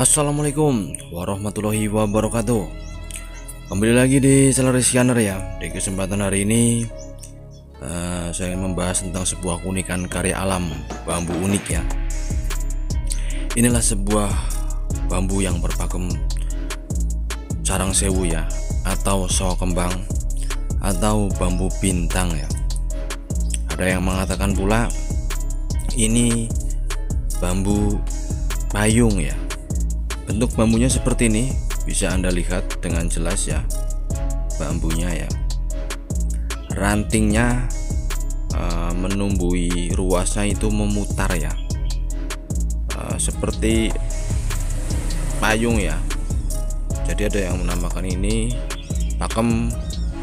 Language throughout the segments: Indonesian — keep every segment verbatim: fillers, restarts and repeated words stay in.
Assalamualaikum warahmatullahi wabarakatuh. Kembali lagi di channel Rizky ya. Di kesempatan hari ini uh, saya ingin membahas tentang sebuah keunikan karya alam bambu unik ya. Inilah sebuah bambu yang berpakem carang sewu ya, atau sawo kembang, atau bambu bintang ya. Ada yang mengatakan pula ini bambu payung ya. Bentuk bambunya seperti ini, bisa Anda lihat dengan jelas ya bambunya ya. Rantingnya uh, menumbuhi ruasnya itu memutar ya, uh, seperti payung ya. Jadi ada yang menamakan ini pakem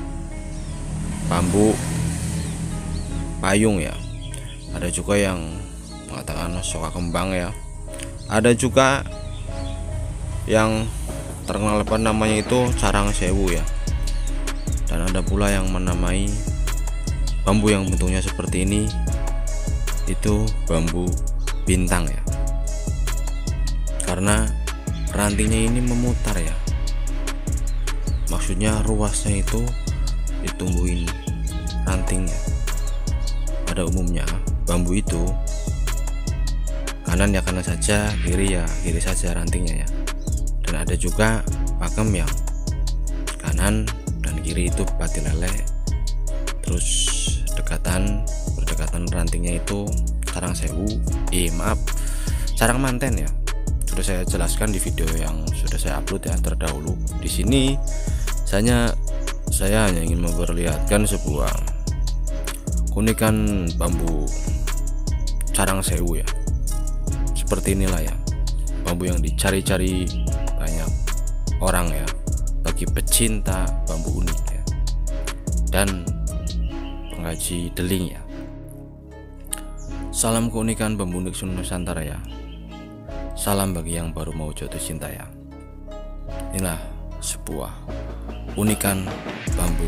bambu payung ya. Ada juga yang mengatakan soka kembang ya. Ada juga yang terkenal apa namanya itu carang sewu ya. Dan ada pula yang menamai bambu yang bentuknya seperti ini itu bambu bintang ya, karena rantingnya ini memutar ya. Maksudnya ruasnya itu ditumbuhin rantingnya. Pada umumnya bambu itu kanan ya kanan saja, kiri ya kiri saja rantingnya ya. Dan ada juga pakem yang kanan dan kiri itu pati lele, terus dekatan berdekatan rantingnya itu carang sewu, eh maaf carang manten ya. Sudah saya jelaskan di video yang sudah saya upload ya terdahulu. Di sini saya saya hanya ingin memperlihatkan sebuah keunikan bambu carang sewu ya. Seperti inilah ya bambu yang dicari-cari banyak orang ya, bagi pecinta bambu unik ya dan pengkaji deling ya. Salam keunikan bambu unik Nusantara ya. Salam bagi yang baru mau jatuh cinta ya. Inilah sebuah unikan bambu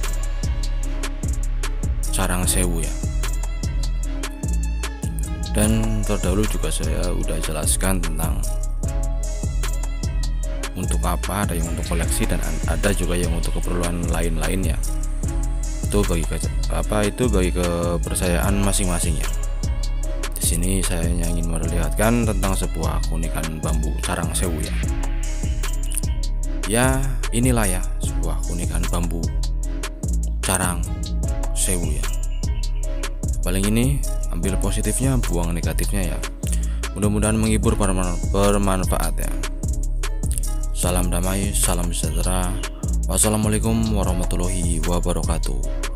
carang sewu ya. Dan terdahulu juga saya udah jelaskan tentang untuk apa, ada yang untuk koleksi dan ada juga yang untuk keperluan lain-lain ya. Itu bagi apa itu bagi kepercayaan masing-masing ya. Di sini saya hanya ingin memperlihatkan tentang sebuah keunikan bambu carang sewu ya. Ya, inilah ya sebuah keunikan bambu carang sewu ya. Paling ini ambil positifnya, buang negatifnya ya. Mudah-mudahan menghibur, bermanfaat ya. Salam damai, salam sejahtera. Wassalamualaikum warahmatullahi wabarakatuh.